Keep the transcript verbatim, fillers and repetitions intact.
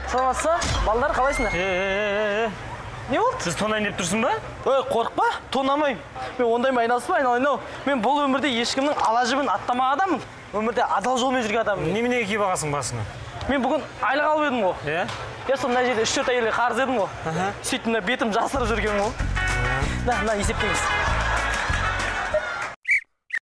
Саламатсыз, балдар қалайсыңдар? Е-е-е-е. Не болды? Сіз тонайын деп тұрсың ба? Ой, қорықпа, тонамайым. Мен ондаймен айналыспа, айналайын-ау. Мен бұл өмірде ешкімнің ала жібін аттамаған адаммын. Өмірде адал жолмен жүрген адаммын. Неменеге киіп алғансың басыңа? Мен бүгін айлық алып едім ғой. Иә? Я сол мына жерде үш төрт әйелге қарыз едім ғой. Сөйтіп мына бетім жасырып жүргенмін ғой. Да, мына есептеңіз.